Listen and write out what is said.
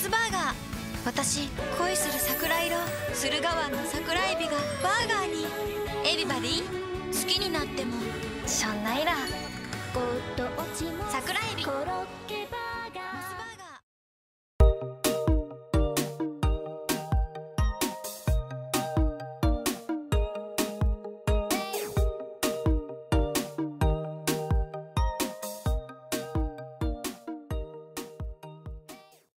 モスバーガー。私恋する桜色、駿河湾の桜エビが